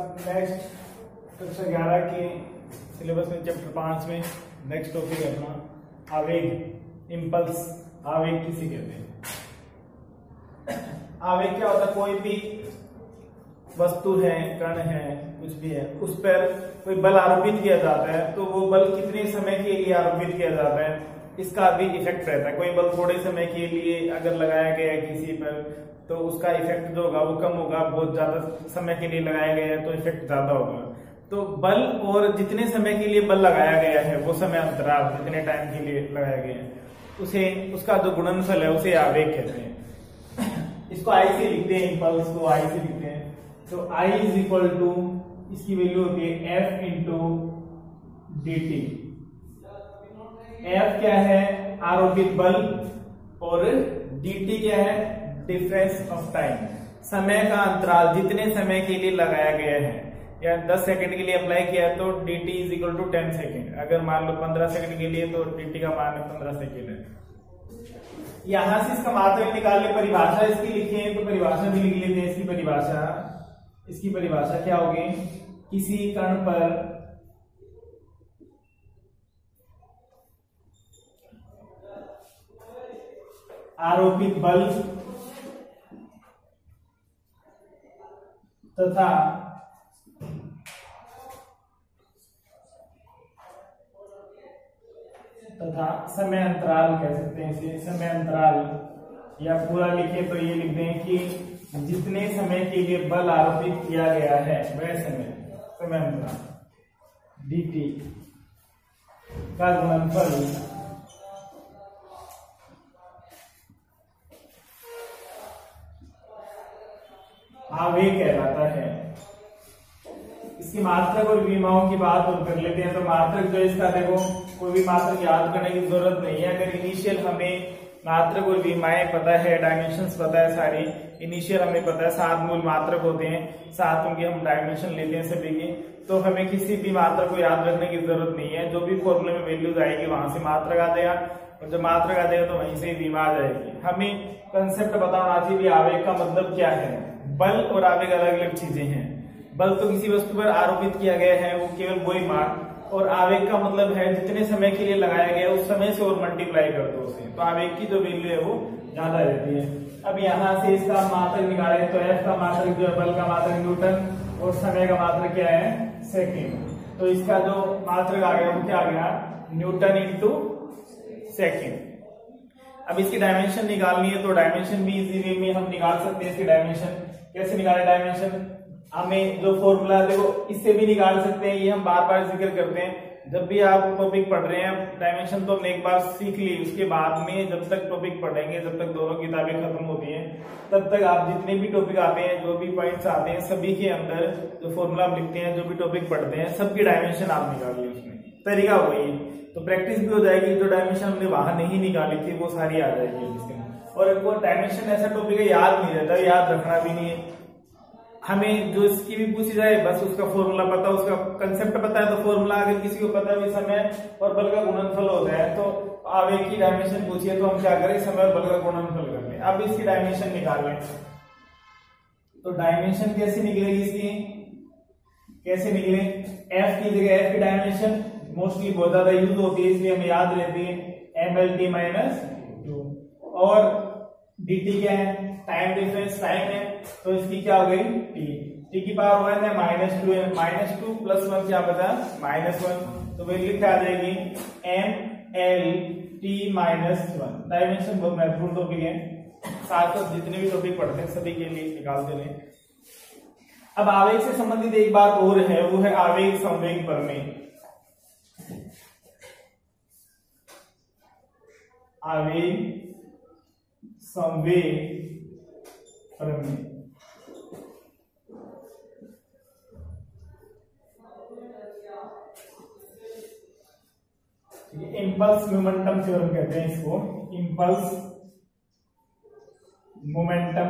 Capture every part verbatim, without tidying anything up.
Next कक्षा ग्यारह के सिलेबस में चैप्टर पांच में नेक्स्ट टॉपिक है अपना आवेग, इम्पल्स। आवेग किसे कहते हैं? आवेग क्या होता है? कोई भी वस्तु है, कण है, कुछ भी है, उस पर कोई बल आरोपित किया जाता है तो वो बल कितने समय के लिए आरोपित किया जाता है, इसका भी इफेक्ट रहता है। कोई बल थोड़े समय के लिए अगर लगाया गया है किसी पर तो उसका इफेक्ट जो होगा वो कम होगा, बहुत ज्यादा समय के लिए लगाया गया है तो इफेक्ट ज्यादा होगा। तो बल और जितने समय के लिए बल लगाया गया है वो समय अंतराल जितने टाइम के लिए लगाया गया है उसे, उसका जो गुणनफल है उसे आवेग कहते हैं। इसको आई से लिखते हैं, इम्पल्स को आई से लिखते हैं। तो आई इज इक्वल टू, इसकी वैल्यू होती है F into D T. F क्या है? आरोपित बल, और डी टी क्या है? डिफरेंस ऑफ टाइम, समय का अंतराल जितने समय के लिए लगाया गया है। या दस सेकंड के लिए अप्लाई किया है तो D T is equal to ten second. अगर मान लो पंद्रह सेकंड के लिए तो डी टी का मान पंद्रह सेकेंड है। यहां से इसका मात्रक निकाल ले, परिभाषा इसकी लिखे हैं तो परिभाषा भी लिख लेते हैं। इसकी परिभाषा इसकी परिभाषा क्या होगी? किसी कण पर आरोपित बल तथा तथा समय अंतराल कह सकते हैं इसे, समय अंतराल, या पूरा लिखे तो ये लिख दें कि जितने समय के लिए बल आरोपित किया गया है वह समय समय अंतराल डी टी का गुणनफल आवेग कहलाता है। इसकी मात्रक और विमाओं की बात और कर लेते हैं। तो मात्रक जो इसका, देखो कोई भी मात्रक याद करने की जरूरत नहीं है। अगर इनिशियल हमें मात्रक और विमाएं पता है, डायमेंशंस पता है सारी, इनिशियल हमें पता है, सात मूल मात्रक होते हैं, सात उनके हम डायमेंशन लेते हैं सभी की, तो हमें किसी भी मात्रक को याद रखने की जरूरत नहीं है। जो भी फॉर्मूले में वैल्यूज आएगी वहां से मात्रक आ जाएगा, और जब मात्रक आ जाएगा तो वहीं से विमा आ जाएगी। हमें कंसेप्ट पता होना चाहिए आवेग का मतलब क्या है। बल और आवेग अलग अलग चीजें हैं। बल तो किसी वस्तु पर आरोपित किया गया है वो केवल वही मान, और आवेग का मतलब है जितने समय के लिए लगाया गया उस समय से और मल्टीप्लाई कर दो उसे, तो आवेग की जो वैल्यू है वो ज्यादा रहती है। अब यहाँ से इसका मात्रक निकाले तो एफ का मात्रक जो है, बल का मात्रक न्यूटन, और समय का मात्रक क्या है? सेकेंड। तो इसका जो मात्रक आ गया वो क्या आ गया? Newton into second. अब इसकी डायमेंशन निकालनी है तो डायमेंशन भी इजी वे में हम निकाल सकते हैं। इसकी डायमेंशन कैसे निकाले? डायमेंशन हमें जो फॉर्मूला देखो इससे भी निकाल सकते हैं, ये हम बार बार जिक्र करते हैं। जब भी आप टॉपिक पढ़ रहे हैं, डायमेंशन तो हमने एक बार सीख ली, उसके बाद में जब तक टॉपिक पढ़ेंगे, जब तक दोनों किताबें खत्म होती हैं, तब तक आप जितने भी टॉपिक आते हैं, जो भी पॉइंट्स आते हैं, सभी के अंदर जो फॉर्मूला आप लिखते हैं, जो भी टॉपिक पढ़ते हैं, सबकी डायमेंशन आप निकाल ली। उसमें तरीका वही, तो प्रैक्टिस भी हो जाएगी। जो डायमेंशन हमने वहां नहीं निकाली थी वो सारी आ जाएगी इसके अंदर। और वो डायमेंशन ऐसा टॉपिक है, याद नहीं रहता, याद रखना भी नहीं है हमें। जो इसकी भी पूछी जाए बस उसका फॉर्मूला पता, उसका कंसेप्ट पता है तो फॉर्मूला अगर किसी को पता है समय और बल का गुणनफल होता है, तो आवेग की डायमेंशन पूछिए तो हम क्या करें? समय और बल का गुणनफल कर लें। अब इसकी डायमेंशन निकाल लें तो डायमेंशन कैसे निकलेगी इसकी? कैसे निकले? एफ की जगह एफ की डायमेंशन मोस्टली बहुत ज्यादा यूज होती है इसलिए हमें याद रहती है, M L T minus two, और डी टी क्या है? टाइम डिफरेंस, टाइम है, तो इसकी क्या हो गई? टी। टी की पावर वन है, माइनस टू है, माइनस टू प्लस वन क्या बचा? Minus one. तो वैल्यू क्या आ जाएगी? M L T minus one. Dimension बहुत महत्वपूर्ण टॉपिक है, साथ साथ जितने भी टॉपिक पढ़ते हैं सभी के लिए निकालते रहे। अब आवेग से संबंधित एक बात और है, वो है आवेग संवेग प्रमेय। आवेग संवेग प्रमेय इम्पल्स मोमेंटम थ्योरम कहते हैं इसको। Impulse momentum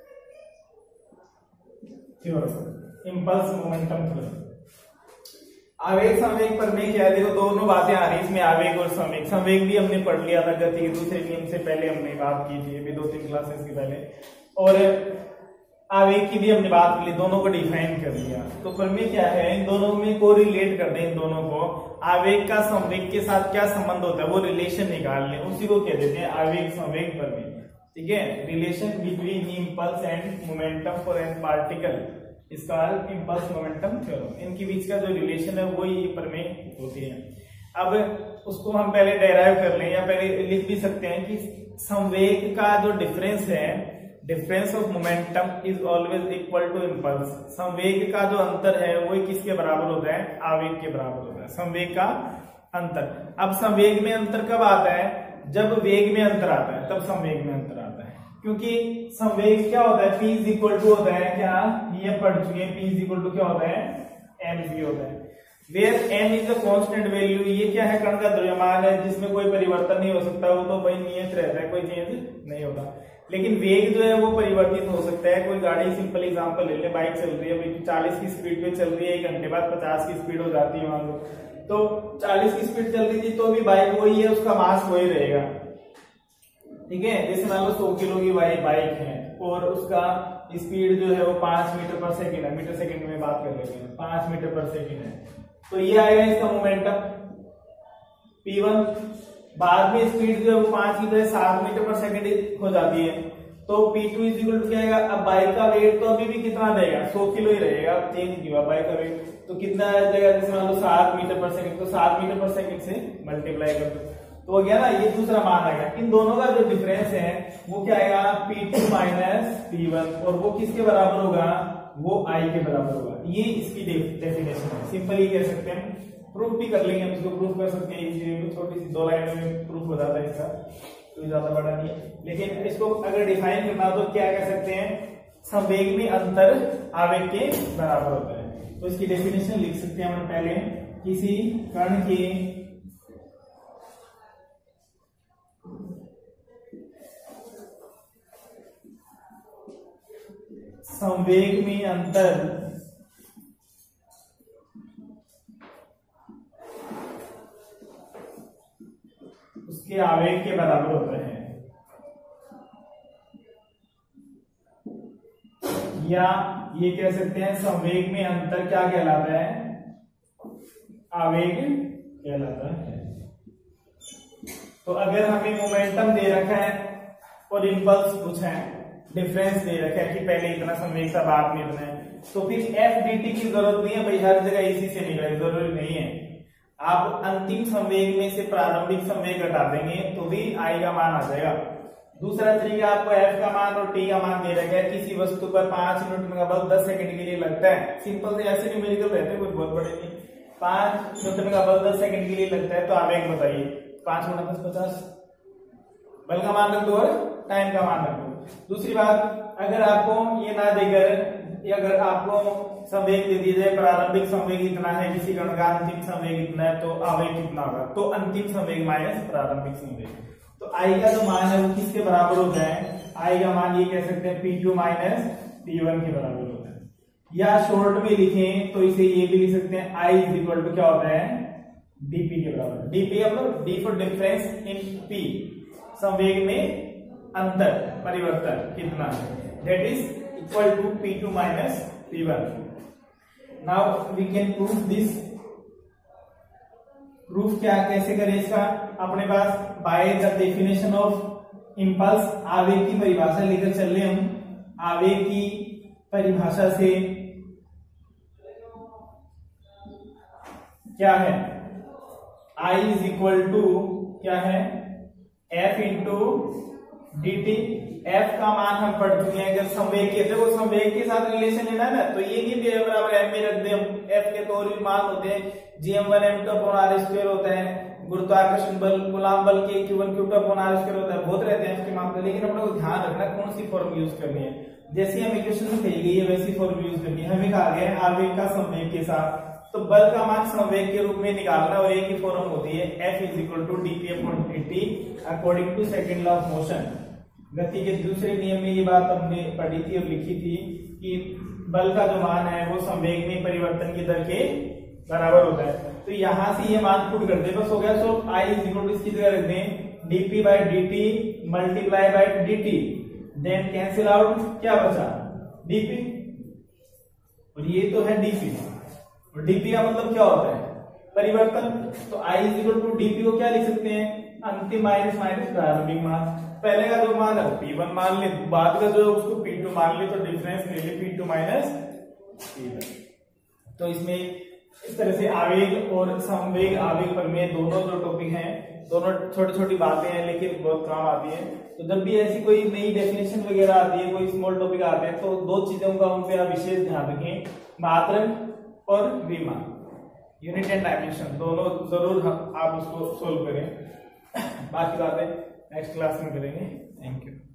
theorem, impulse momentum theorem. आवेग संवेग पर में क्या है, देखो दोनों बातें आ रही इसमें, आवेग और संवेग। संवेग भी हमने पढ़ लिया था गति के दूसरे नियम से पहले, हमने बात की थी अभी दो तीन क्लासेस के पहले, और आवेग की भी हमने बात की, दोनों को डिफाइन कर दिया। तो प्रमेय क्या है, इन दोनों में को रिलेट कर दें, इन दोनों को आवेग का संवेग के साथ क्या संबंध होता है वो रिलेशन निकाल लें, उसी को कह देते हैं आवेग संवेग प्रमेय। ठीक है, relation between impulse and momentum for an particle इसका इम्पल्स मोमेंटम थ्योरम, इनके बीच का जो रिलेशन है वो ये प्रमेय होती है। अब उसको हम पहले डेराइव कर लें, या पहले लिख भी सकते हैं कि संवेग का जो डिफरेंस है, difference of momentum is always equal to impulse. संवेग का जो अंतर है वो किसके बराबर होता है, आवेग के बराबर होता है, संवेग का अंतर। अब संवेग में अंतर कब आता है, जब वेग में अंतर आता है तब संवेग में अंतर आता है, क्योंकि संवेग क्या होता है, p इज इक्वल टू होता है क्या, ये पढ़ चुके हैं, p इज इक्वल टू क्या होता है, mg होता है, where m is the constant value. ये क्या है, कण का द्रव्यमान है जिसमें कोई परिवर्तन नहीं हो सकता, वो तो भाई नियत रहता है, कोई चेंज नहीं होता। लेकिन वेग जो है वो परिवर्तित हो सकता है। कोई गाड़ी, सिंपल एग्जांपल ले ले, बाइक चल रही है, चालीस की स्पीड पे चल रही है, एक घंटे बाद पचास की स्पीड हो जाती है मान लो, तो चालीस की स्पीड चल रही थी तो भी बाइक वही है, उसका मास वही रहेगा। ठीक है, जैसे मान लो सौ किलो की बाइक है और उसका स्पीड जो है वो पांच मीटर पर सेकेंड है, मीटर सेकेंड में बात कर लेते हैं, पांच मीटर पर सेकेंड है, तो ये आएगा इसका मोमेंटम पी वन। बाद में स्पीड जो है वो पांच की जगह सात मीटर पर सेकेंड हो जाती है, तो P two is equal to क्या आएगा। अब बाइक का वेट तो अभी भी कितना रहेगा, सौ किलो ही रहेगा, चेंज नहीं हुआ बाइक का वेट, तो कितना आ जाएगा, जैसे मान लो सात मीटर पर सेकंड, तो सात मीटर पर सेकंड से मल्टीप्लाई कर दो तो हो गया ना, ये दूसरा मान आएगा। इन दोनों का जो डिफरेंस है वो क्या आएगा, P two minus P one, और वो किसके बराबर होगा, वो आई के बराबर होगा। ये इसकी डेफिनेशन है, सिंपली कह सकते हैं, प्रूफ भी कर लेंगे हम, इसको प्रूफ कर सकते हैं, छोटी सी दो लाइन में प्रूफ हो जाता है इसका, तो ज्यादा बड़ा नहीं है। लेकिन इसको अगर डिफाइन करना तो क्या कह सकते हैं, संवेग में अंतर आवेग के बराबर होता है। तो इसकी डेफिनेशन लिख सकते हैं हम पहले, किसी कण के संवेग में अंतर उसके आवेग के बराबर होता है, या ये कह सकते हैं संवेग में अंतर क्या कहलाता है, आवेग कहलाता है। तो अगर हमें मोमेंटम दे रखा है और इम्पल्स पूछा है, डिफरेंस दे रखा है कि पहले इतना संवेग था बाद में इतना है, तो फिर एफ डी टी की जरूरत नहीं है भाई, हर जगह इसी से निकले, जरूरी नहीं है। आप अंतिम संवेग में से प्रारंभिक संवेग घटा देंगे तो भी आई का मान आ जाएगा। दूसरा तरीका, आपको एफ का मान और टी का मान दे रखा है, किसी वस्तु पर पांच न्यूटन का बल दस सेकंड के लिए लगता है, सिंपल से ऐसे न्यूमेरिकल रहते हैं, कोई बहुत बड़े नहीं, पांच न्यूटन का बल दस सेकंड के लिए लगता है, तो आवेग बताइए, पांच गुना दस पचास, बल का मान रख दो और टाइम का मान रख दो। दूसरी बात, अगर आपको ये ना देकर, अगर आपको संवेग दे दिया जाए प्रारंभिक संवेग इतना है, किसी कण का अंतिम संवेग इतना है, तो आवेग कितना होगा, तो अंतिम संवेग माइनस प्रारंभिक संवेग, तो आई का जो मान है वो किसके बराबर होता है, आई का मान ये कह सकते हैं P two minus P one के बराबर होता है। या शॉर्ट में लिखें तो इसे ये भी लिख सकते हैं, आई इज इक्वल टू क्या होता है, डीपी के बराबर। डीपी मतलब D for difference in P, संवेग में अंतर, परिवर्तन कितना है, that is equal to P two minus P one. Now we can prove this. Proof क्या कैसे करें इसका, अपने पास by the definition of impulse, आवेग की परिभाषा लेकर चल रहे हम। आवेग की परिभाषा से क्या है, I इज इक्वल टू क्या है, F into D T. F का मान हम पढ़ चुके हैं, अगर संवेग के थे वो संवेग के साथ रिलेशन लेना है ना, तो ये नहीं भी बराबर एम में रख दे हम, एफ के तो और भी मान होते हैं, G M one M two upon R square होता है, गुरुत्वाकर्षण बल, कूलम्ब बल के Q one Q two upon R square होता है, बहुत रहते हैं इसके मान, लेकिन अपने को ध्यान रखना कौन सी फॉर्म यूज करनी है, जैसी हम इक्वेशन में कही गई है वैसी फॉर्म यूज करनी है। हमें कहा गया आवेग का संवेग के साथ, तो बल का मान संवेग के रूप में निकालना, और एक ही फॉर्म होती है F is equal to D P upon D T according to second law of motion. गति के दूसरे नियम में ये बात हमने पढ़ी थी और लिखी थी कि बल का जो मान है वो संवेग में परिवर्तन की दर के बराबर होता है। तो यहां से ये मान पुट कर दे, बस हो गया। So I is equal to इसकी जगह रख दें DP by D T multiply by D T, then cancel out, क्या बचा डीपी, और ये तो है डीपी, और डीपी का मतलब क्या होता है परिवर्तन। तो I is equal to DP को क्या लिख सकते हैं अंतिम माइनस माइनस प्रारंभिक मान। पहले का जो मान है पी वन मान ले, बाद का जो है उसको पी टू मान ले, तो डिफरेंस ले ले P two minus P one. तो इसमें इस तरह से आवेग और संवेग आवेग प्रमेय दोनों जो टॉपिक हैं, दोनों छोटी छोटी बातें हैं लेकिन बहुत काम आती हैं। तो जब भी ऐसी कोई नई डेफिनेशन वगैरह आती है, कोई स्मॉल टॉपिक आते हैं, तो दो चीजों का उन पे आप विशेष ध्यान रखें, मात्रक और विमान, यूनिट एंड डायमेंशन, दोनों जरूर आप उसको सोल्व करें। बाकी बातें नेक्स्ट क्लास में करेंगे। Thank you.